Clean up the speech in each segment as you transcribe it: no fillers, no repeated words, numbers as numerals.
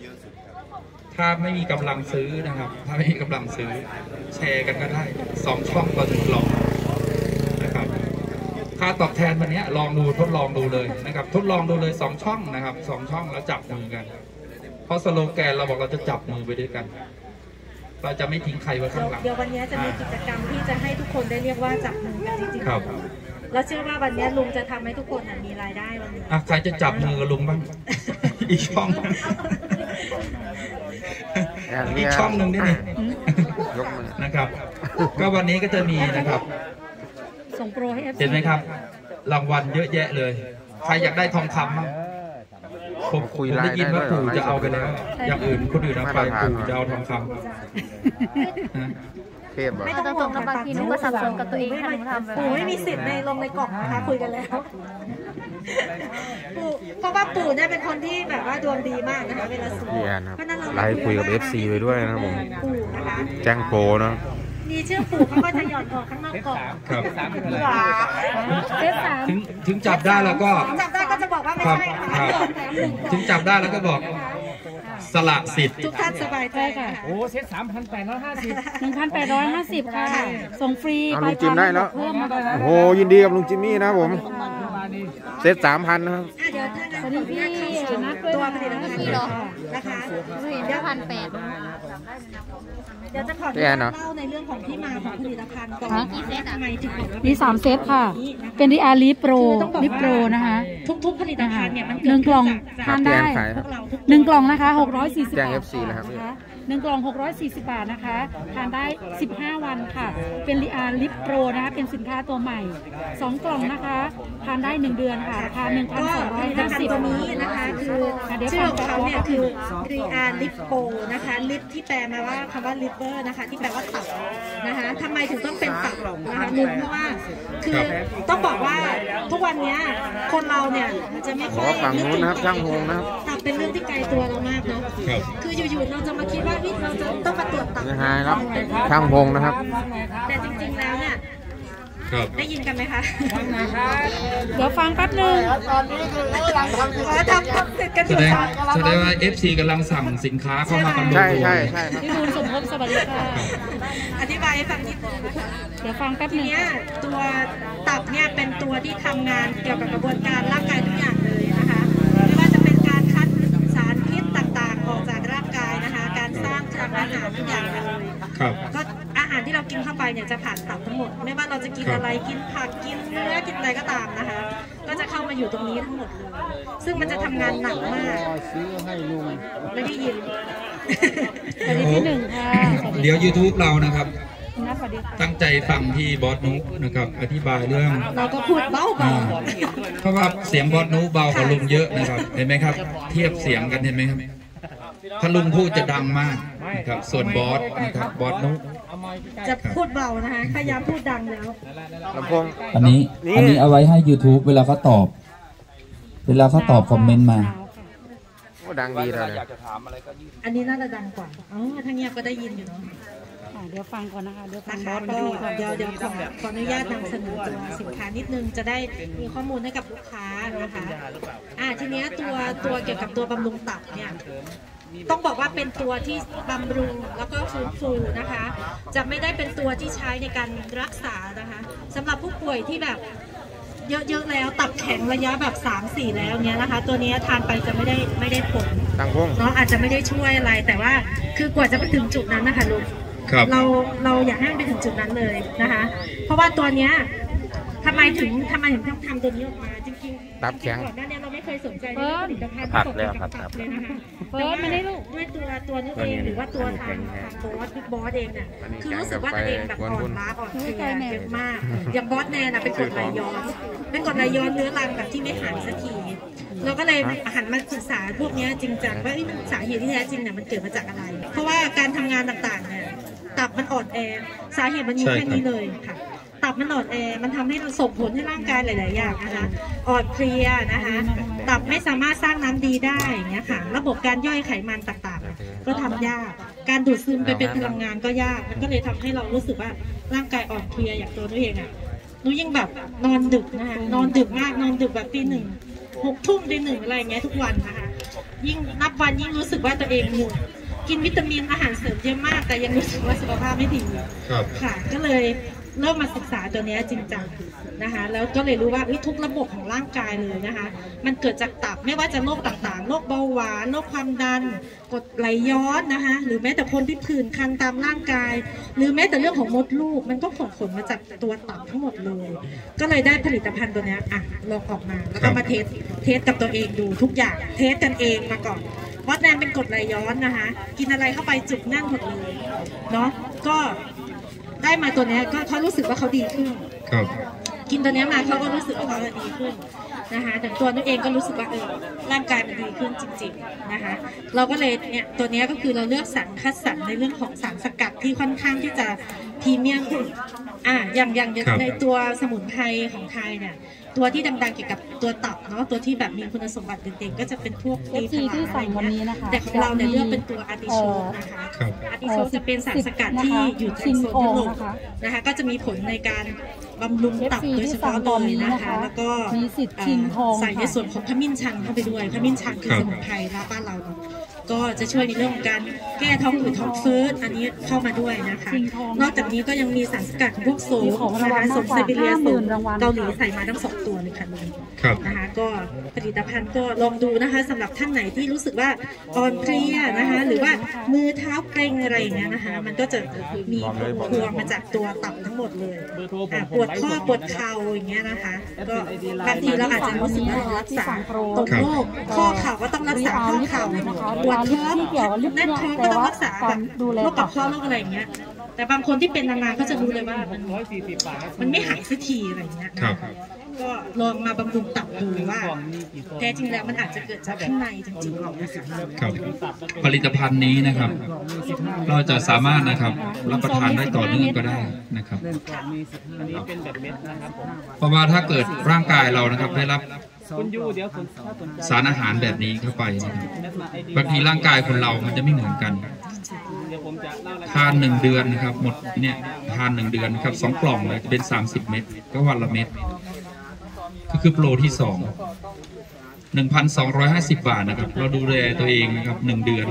ถ้าไม่มีกำลังซื้อนะครับถ้าไม่มีกำลังซื้อแชร์กันก็ได้2 ช่องต่อ1 กล่องนะครับค่าตอบแทนวันนี้ลองดูทดลองดูเลยนะครับทดลองดูเลย2 ช่องนะครับ2 ช่องแล้วจับมือกันเพราะสโลแกนเราบอกเราจะจับมือไปด้วยกันเราจะไม่ทิ้งใครไว้ข้างหลังเดี๋ยววันนี้จะมีกิจกรรมที่จะให้ทุกคนได้เรียกว่าจับมือกันจริงๆครับแล้วเชื่อว่าวันนี้ลุงจะทำให้ทุกคนมีรายได้วันนี้ใครจะจับมือกับลุงบ้างอีกช่องอีกช่องหนึ่งนี่นะครับก็วันนี้ก็จะมีนะครับส่งโปรให้เห็นไหมครับรางวัลเยอะแยะเลยใครอยากได้ทองคำมั้งผมได้ยินว่าปู่จะเอาไปแล้วอย่างอื่นคนอื่นเอาไปปู่จะเอาทองคำไม่ต้องตรงกับบางทีนึกว่าสับสนกับตัวเองค่ะทำปู่ไม่มีสิทธิ์ในลงในกล่องนะคะคุยกันแล้วปู่เพราะว่าปู่เนี่ยเป็นคนที่แบบว่าดวงดีมากนะคะเวลาซื้อเพราะนั้นเราไลฟ์คุยกับ FC ไปด้วยนะผมแจ้งโปรนะมีชื่อปู่เขาก็จะหย่อนออกข้างนอกกล่องครับ 3 ถึงจับได้แล้วก็จับได้ก็จะบอกว่าไม่ใช่ค่ะถึงจับได้แล้วก็บอกสละสิทธิ์ทุกท่านสบายใจค่ะโอ้เซ็ต 1,850ค่ะส่งฟรีลุงจิมได้แล้วโอ้ยินดีกับลุงจิมมี่นะผมเซ็ต3,000นะครับเดี๋ยวท่านพี่นัดตัวผลิตภัณฑ์นะคะเดี๋ยว1,800เดี๋ยวจะขอเล่าในเรื่องของที่มาของผลิตภัณฑ์ก่อนทำไมถึงมี3 เซตค่ะเป็นดีอาร์ลิปโปรนะคะทุกผลิตภัณฑ์เนี่ยมัน 1 กล่องทานได้1 กล่องนะคะ640 บาท FC นะครับ 1 กล่อง640 บาทนะคะทานได้15 วันค่ะเป็นดีอาร์ลิปโปรนะคะเป็นสินค้าตัวใหม่2 กล่องนะคะทานได้1 เดือนค่ะราคา 1,250 ตัวนี้นะคะคือชื่อของเขาเนี่ยคือดีอาร์ลิปโปรนะคะลิปที่แปลมาว่าคำว่าลิปเปอร์นะคะที่แปลว่าตับนะคะทำไมถึงต้องเป็นตับนะคะหนึ่งเพราะว่าคือต้องบอกว่าทุกวันนี้คนเราเนี่ยจะไม่ค่อยฝั่งนู้นนะครับช่างพงนะครับตับเป็นเรื่องที่ไกลตัวเรามากเนาะคืออยู่ๆเราจะมาคิดว่าเราจะต้องมาตรวจตับครับช่างพงนะครับแต่จริงๆแล้วเนี่ยได้ยินกันไหมคะเดี๋ยวฟังแป๊บนึงตอนนี้คือเรากำลังทำเสร็จกันอยู่แสดงว่า FC กำลังสั่งสินค้าเข้ามากันใช่พี่บุญสมภพสวัสดีค่ะอธิบายให้ฟังนิดนึงนะคะเดี๋ยวฟังแป๊บนึงตัวตับเนี่ยเป็นตัวที่ทำงานเกี่ยวกับกระบวนการร่างกายทุกอย่างเลยนะคะไม่ว่าจะเป็นการคัดสารพิษต่างๆออกจากร่างกายนะคะการสร้างทางอาหารทุกอย่างเลยก็อาหารที่เรากินเข้าไปเนี่ยจะผ่านตับทั้งหมดไม่ว่าเราจะกินอะไรกินผักกินเนื้อกินอะไรก็ตามนะคะก็จะเข้ามาอยู่ตรงนี้ทั้งหมดเลยซึ่งมันจะทำงานหนักมากไม่ได้ยินสวัสดีที่1ค่ะเดี๋ยว YouTube เรานะครับตั้งใจฟังที่บอสนุ๊กนะครับอธิบายเรื่องเราก็พูดเบาเพราะว่าเสียงบอสนุ๊กเบากว่าลุงเยอะนะครับเห็นไหมครับเทียบเสียงกันเห็นไหมครับถ้าลุงพูดจะดังมากนะครับส่วนบอสนะครับบอสนุ๊กจะพูดเบานะคะพยายามพูดดังแล้วลำโพงอันนี้เอาไว้ให้ YouTube เวลาเขาตอบคอมเมนต์มาดังดีเลยอันนี้น่าจะดังกว่าถ้าเงียบก็ได้ยินอยู่เนาะเดี๋ยวฟังก่อนนะคะเดี๋ยวฟังเดี๋ยวขออนุญาตนำเสนอตัวสินค้านิดนึงจะได้มีข้อมูลให้กับลูกค้านะคะทีนี้ตัวเกี่ยวกับตัวบำรุงตับเนี่ยต้องบอกว่าเป็นตัวที่บำรุงแล้วก็ฟื้นฟูนะคะจะไม่ได้เป็นตัวที่ใช้ในการรักษานะคะสำหรับผู้ป่วยที่แบบเยอะๆแล้วตับแข็งระยะแบบ 3-4 แล้วเนี้ยนะคะตัวนี้ทานไปจะไม่ได้ผลเนาะอาจจะไม่ได้ช่วยอะไรแต่ว่าคือกว่าจะไปถึงจุดนั้นนะคะลุงเราอยากให้มันไปถึงจุดนั้นเลยนะคะเพราะว่าตัวเนี้ยทำไมถึงต้องทำตัวนี้ออกมาจริงๆตับแข็งก่อนหน้านี้เราไม่เคยสนใจในผลิตภัณฑ์ผัดแล้วครับเลยนะคะแต่ว่าไม่ได้ด้วยตัวนี้เองหรือว่าตัวทางบอสเองเนี่ยคือรู้สึกว่าตัวเองแบบอ่อนล้าอ่อนเพลียเยอะมากอย่างบอสแนนเป็นกรดไหลย้อนเนื้อรังแบบที่ไม่หายสักทีเราก็เลยหันมาศึกษาพวกนี้จริงจังว่าสาเหตุที่แท้จริงเนี่ยมันเกิดมาจากอะไรเพราะว่าการทำงานต่างๆเนี่ยตับมันอ่อนแอสาเหตุมันอยู่แค่นี้เลยค่ะตับมันอ่อนแอมันทำให้มันส่งผลให้ร่างกายหลายๆอย่างนะคะอ่อนเพลียนะคะตับไม่สามารถสร้างน้ำดีได้อย่างเงี้ยค่ะระบบการย่อยไขมันต่างๆก็ทำยากการดูดซึมไปเป็นพลังงานก็ยากมันก็เลยทำให้เรารู้สึกว่าร่างกายอ่อนเพลียอย่างตัวนุ้ยเองนุ้ยยิ่งแบบนอนดึกนะคะนอนดึกมากนอนดึกแบบตี 1 6 ทุ่มตี 1อะไรอย่างเงี้ยทุกวันนะคะยิ่งนับวันยิ่งรู้สึกว่าตัวเองหมดกินวิตามินอาหารเสริมเยอะมากแต่ยังรู้สึกว่าสุขภาพไม่ดีค่ะก็เลยเริ่มมาศึกษาตัวนี้จริงจังนะคะแล้วก็เลยรู้ว่าทุกระบบของร่างกายเลยนะคะมันเกิดจากตับไม่ว่าจะโรคต่างๆโรคเบาหวานโรคความดันกรดไหลย้อนนะคะหรือแม้แต่คนที่ผื่นคันตามร่างกายหรือแม้แต่เรื่องของมดลูกมันก็ส่งผลมาจากตัวตับทั้งหมดเลยก็เลยได้ผลิตภัณฑ์ตัวนี้ลองออกมาแล้วก็มาเทสกับตัวเองดูทุกอย่างเทสกันเองมาก่อนวัดแนนเป็นกรดไหลย้อนนะคะกินอะไรเข้าไปจุกแน่นหมดเลยเนาะก็ได้มาตัวนี้ก็เขารู้สึกว่าเขาดีขึ้นกินตัวนี้มาเขาก็รู้สึกว่าเขาดีขึ้นนะคะแต่ตัวนุ้ยเองก็รู้สึกว่าร่างกายมันดีขึ้นจริงๆนะคะเราก็เลยเนี่ยตัวนี้ก็คือเราเลือกสรรคัดสรรในเรื่องของสารสกัดที่ค่อนข้างที่จะพรีเมียมอย่างในตัวสมุนไพรของไทยเนี่ยตัวที่ดังๆเกี่ยวกับตัวตับเนาะตัวที่แบบมีคุณสมบัติเด่นๆก็จะเป็นพวกตีพลาอะไรเงี้ยแต่ของเราเนี่ยเลือกเป็นตัวอาร์ติโชกนะคะอาร์ติโชกจะเป็นสารสกัดที่อยู่ในโซนยุโรปนะคะก็จะมีผลในการบำรุงตับโดยเฉพาะเลยนะคะแล้วก็ใส่ในส่วนของขมิ้นชันเข้าไปด้วยขมิ้นชันคือสมุนไพรบ้านเราก็จะช่วยในเรื่องของการแก้ท้องอืดท้องเฟ้ออันนี้เข้ามาด้วยนะคะนอกจากนี้ก็ยังมีสารสกัดของพวกโซนะคะโซไซบีเรียโซเกาหลีใส่มาทั้ง2ตัวเลยค่ะนะคะก็ผลิตภัณฑ์ก็ลองดูนะคะสำหรับท่านไหนที่รู้สึกว่าอ่อนเพลียนะคะหรือว่ามือเท้าเกร็งอะไรอย่างเงี้ยนะคะมันก็จะมีพวงมาจากตัวตับทั้งหมดเลยปวดข้อปวดเข่าอย่างเงี้ยนะคะก็บางทีเราอาจจะรู้สึกว่ารักษาตรงโรคข้อเข่าก็ต้องรักษาข้อเข่าปวดท้องแน่นท้องก็ต้องรักษาแบบโรคกระเพาะโรคอะไรอย่างเงี้ยแต่บางคนที่เป็นนานๆก็จะรู้เลยว่ามันไม่หายสักทีอะไรอย่างเงี้ยก็ลองมาบำรุงตับดูว่าแท้จริงแล้วมันอาจจะเกิดจากข้างในจริงๆหรอกนะคะครับผลิตภัณฑ์นี้นะครับเราจะสามารถนะครับรับประทานได้ต่อเนื่องก็ได้นะครับเพราะว่าถ้าเกิดร่างกายเรานะครับได้รับสารอาหารแบบนี้เข้าไปนะครับบางทีร่างกายคนเรามันจะไม่เหมือนกันทาน1 เดือนนะครับหมดเนี่ยทาน1 เดือนครับ2 กล่องเลยจะเป็น30 เม็ดก็วันละเม็ดก็คือโปรที่2 1,250 บาทนะครับเราดูแลตัวเองนะครับ1 เดือน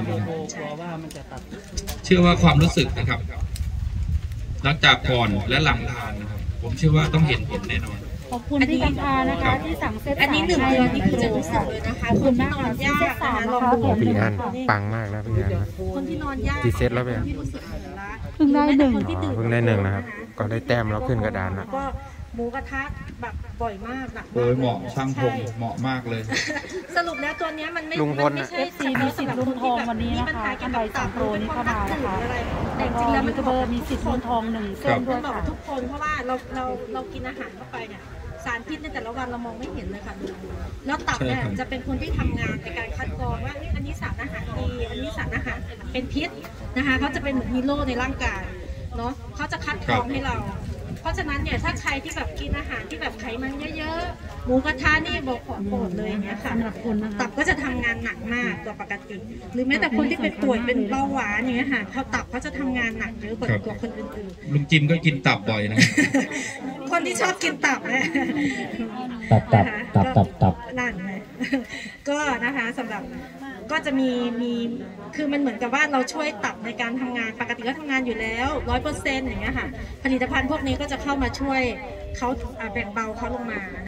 เชื่อว่าความรู้สึกนะครับหลังจากก่อนและหลังทานนะครับผมเชื่อว่าต้องเห็นผลแน่นอนขอบคุณพี่กำพานะคะที่สั่งเซตอันนี้1 เดือนนี่คือจะรู้สึกเลยนะคะคนที่นอนยากนะคะลองดูพี่อันปังมากนะพี่อันคนที่นอนยากกี่เซตแล้วพี่อันเพิ่งได้1 นะครับก็ได้แต้มแล้วขึ้นกระดานนะก็หมูกระทะแบบบ่อยมากหนักโดยเหมาะช่างผมเหมาะมากเลยสรุปแล้วตัวนี้มันไม่ใช่ซีมีสิทธิ์ลุ้นทองวันนี้นะคะท่านใดสั่งโปรนี้เข้ามานะคะแต่จริงแล้วมันมีสิทธิ์ลุ้นทอง1 เส้นด้วยค่ะทุกคนเพราะว่าเรากินอาหารเข้าไปเนี่ยสารพิษในแต่ละวันเรามองไม่เห็นเลยค่ะแล้วตับเนี่ยจะเป็นคนที่ทำงานในการคัดกรองว่าอันนี้สารอาหารดีอันนี้สารอาหารเป็นพิษนะคะเขาจะเป็นเหมือนฮีโร่ในร่างกายเนาะเขาจะคัดกรองให้เราเพราะฉะนั้นเนี่ยถ้าใครที่แบบกินอาหารที่แบบไขมันเยอะๆหมูกระทะนี่บอกของโปรดเลยอย่างเงี้ยค่ะตับก็จะทำงานหนักมากกว่าปกติหรือแม้แต่คนที่เป็นป่วยเป็นเบาหวานอย่างเงี้ยค่ะเขาตับเขาจะทำงานหนักเยอะกว่าคนอื่นๆลุงจิมก็กินตับบ่อยนะคนที่ชอบกินตับนะตับนั่นเลยก็นะคะสำหรับก็จะมีคือมันเหมือนกับว่าเราช่วยตับในการทำงานปกติก็ทำงานอยู่แล้ว 100% อย่างเงี้ยค่ะผลิตภัณฑ์พวกนี้ก็จะเข้ามาช่วยเขาแบ่งเบาเขาลงมา